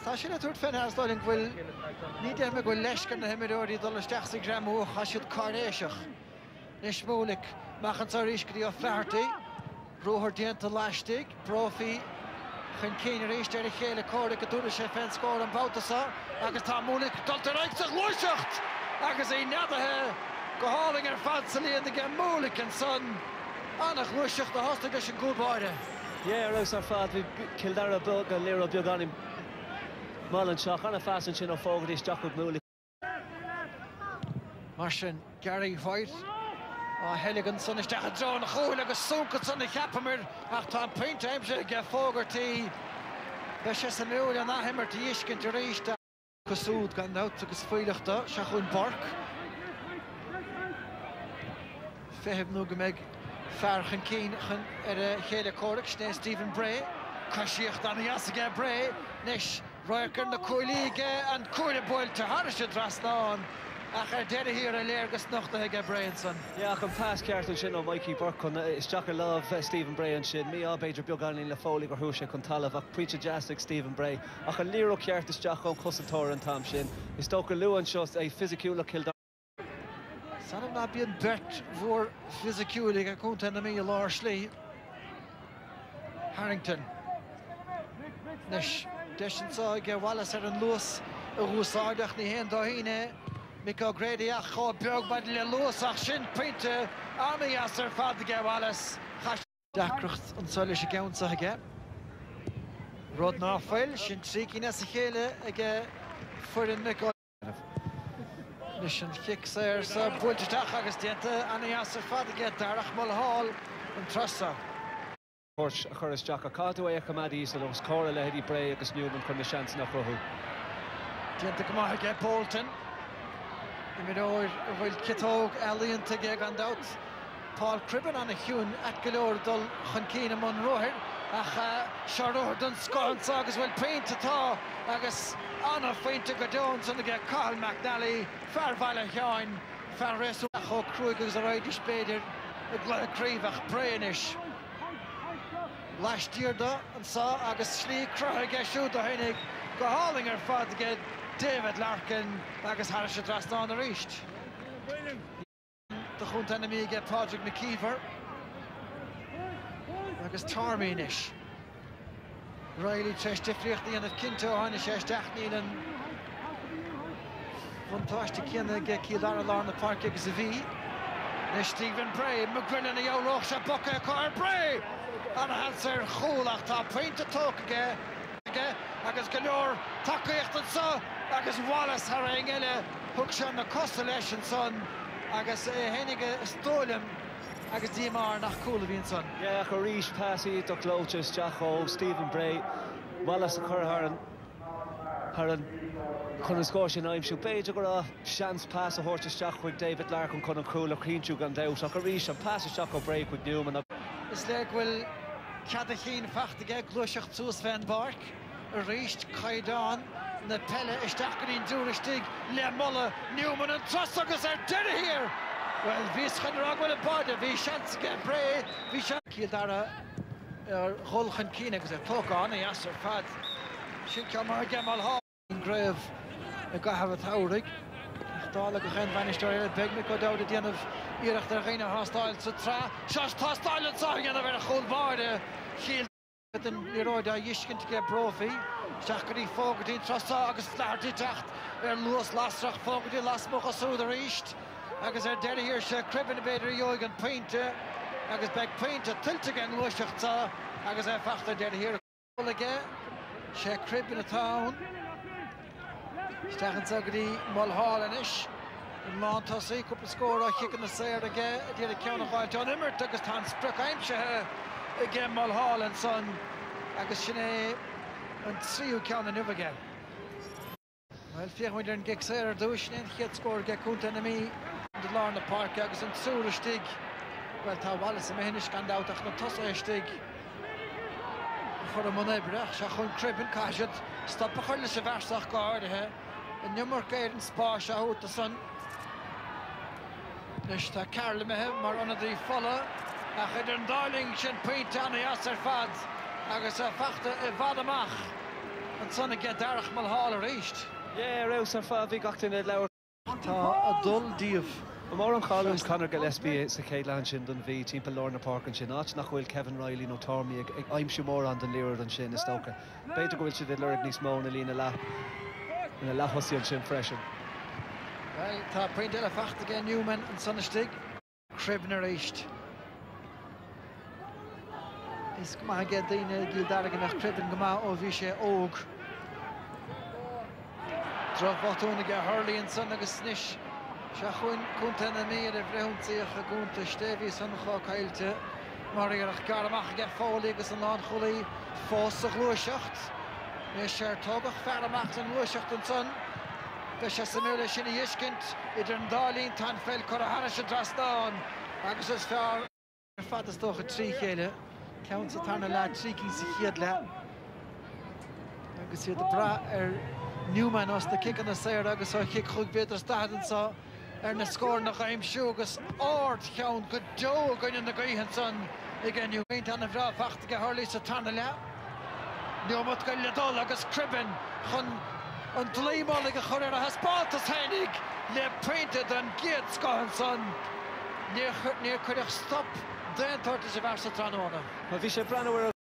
Tá sin a tuairt féin Harsdóling bhfuil ní déir me go leiscear na himimeóirí dul isteach sa gramú chaisiad cáréiseach. Nis múlik machchan sa ríscaí ó fleirtaí, brúthar déanta leistigh, brófií chun cíine ríist ar a chéile córa go dúra sé féin scór an bátasa, agus tá múlik dulta reicteach luiseacht, agus é neadathe go háling ar fad sa líon ige múlik an son annach luiseacht na hosta go sin gúbáide. Yeah, raibh ar fad bhí Kildare bug a léir beag anim Mullen seach anna fásan sin ó fógad isteach go múlik. Mar sin Gary White á heilegan san isteach a drón na chúil agus súcad san na cheapamir ach tá peinte aimse ge fógartaí be sé sa múil an ahimir tí iscin tar ríiste cosúd gan nát agus fuileachta se chun barc. Fehib nó go méid fearchan cín ar a chéile córic sné Stephen Bray, cosíocht an iasige Bray, nis roiir na cúilíige an cúile búilte harise drasnáin ach ar deire hir a léirgus nachta ige Brainson. Yeah, ach an pass ceartú sin ó Mikey Burke chun isteach ar lámh Stephen Bray an sin, mí á beidir beag anin le fólaigh ar thuaise chun talamh ach príte jaastig Stephen Bray ach an líro ceart isteach ó cosatóir an tam sin. Is tógur luúan seo é physiciúla Kildare. Sanam na bíon bert mhór physiciúlaigh a cúnta na mí lár slí. Harrington. Nis deisian sa ige Wallace ar an luas a úsáideach ní héan dá híine Mico Grady ach chó beag bad le luas ach sin peinte amí as ar fad ige Wallace Dacrocht an soile sé geansa ige. Rod náfuil sin trícíine sa chéile ige fuirin Mico. Nis an chic ar sa búilteach agus déanta amí as ar fad ige darach mal hall an trasa. Porsche a churis Jack a cadú é a chamadí sa los córa le Eddie Bray agus Newman chun na seans nach rothú. Déanta go maith ige Bolton. Imiróir bhfuil citóg ealaíonta ige gan dát. Paul Cribben anna hiún at go leor dul chun cíine man roithir ach searóir don scoransa agus bhfuil peinte tá agus anna faointe go dón san ige Carl McNally fearmhaile cheáin fear réasú a cho cruig agus a roiid is béidir a gluchríomhach Brainis. Leistíirda an sa agus slí cruthaigh siúd a tháinig go háling ar fad ige David Larkin agus harise drastáin a ríist. De chunta na míige Padraig McKeever agus Tarmínis. Riley treis difriochtaí anna cinnte ó tháinig sé isteachnaí an fantáiste céanna ige Kildare lár na parc agus a bhí. Nis Stephen Bray, McGrinnan a eabhróch se bocha Carl Bray an hansar chúlach tá peinte tóca agus go leor takeíocht an sa agus Wallace har ein eile thug se na costa leis an son agus hénige stólim agus dímar nach cúla bhíon son. Yeah, go ríis pasí do clótes Jack ó Stephen Bray Wallace a chur har an chun an scóir sin aimimsú beidir go a seans pass a thuirteteach chuig David Larkin chun an cúla chinú gan dát ach go ríis an pass isteach ó Bray chuig Newman. Is le bhfuil cead a chin fachtaige gluiseach tús féin barc a ríist caiidán na pelle isteach go dtíon dúristigh le molla Newman an tras agus ar deire hir. Well, vís chun raghfuil a báide, bhí seans ige Bray, bhí seans Kildare ar chulchan cíine agus ar tógáin a as ar fad. Sin ceann mar ige mal há an gréibh a gahabh thabhraigh. Dála go chéan bhainisteir beagna go dáda déanamh iirecht ar ghéine thástáil sa trá. Seas tástáil an sa ghéanamh ar a chulbáide. Chial an iróide a dhiiscint ige brófií. Seach go dtí fógadtín trasá agus fleirtí techt ar luas lasrach fógadtí lasmach a súd a ríist. Agus ar deire hir se Cribben beidir joig an peinte agus beag peinte tiltte gan luiseach tá agus é fachta deire hir aige se Cribben a tán. Stechan sa go dtí Mulhall inis. In Mánta sí cúpla scóra chican na séir aige déir a ceanna gháil John Immert agus tá sprach aimsethe ige Mulhall an son agus sin é an tríú ceanna nuh aige. Well, fiachmuidir an gig séir ar dúis in chiad scór ige cúnta na mí de lár na parc agus an súristig. Well, tá Wallace a méhinis gan dáteach na tosaistig chur a manébrach se chun Cribben caiisiid stoppa chuir le sa bhersach gáirdathe an numar géir an spá se úta san. Nis tá Carla methe mar anna dí fola a chud an dáling sin peinte anna as ar fad agus a fachta i bhad amach an sanna get darach mal hall a richt. Yeah, raus ar fa bhí gachtain le leabhar. Tá a dul díobh. Mór an cháún Conor Gillespie sa chéile sin don bhí timp Lorna Park an sin áit nach bhfuil Kevin Riley nó Tormí ag aimsiú mór an den líir an sin is tócha. Beidir go bhfuil siad lurig níos mó na lína lethosí an sin freisin. Well, tá pointe le fachtaige Newman an sanna stig. Cribn a richt. Is go maith ge daoine Kildare nach cribn go maith ó bhí sé óg. Droch botúna ge Hurley an sanna agus snis. Se chuin cúnta na míad a bhreúntaíoch a gúnta Stevie san chá caiilte. Mar iarach garamach ge fálaí agus an lán chulaí fós a glúiseacht. Nes sé tógach fearamach an glúiseacht an son. Be sé samúla sinna dhiiscint idir an dálín tan fel chur a hana se drastáin. Agus is fear ar fad is tócha trí chéile. Count sa tarna le trícinn sa chiad le. Agus iad a bra ar Newman os de kick an a séir agus ó kick chug beter staden sa na scór nach aimimsú agus áard cheann go dó goin na gaithan san igen nniu méint an a bhrá fachtaige Hurley sa tarna le. Newmat go le dul agus cribin chun an dléimála go chur ar a haspátas hénig le pointed an giad scohan san. Níor chuireach stop déantarta sé bhar sa tránána. Bhí sé breanhar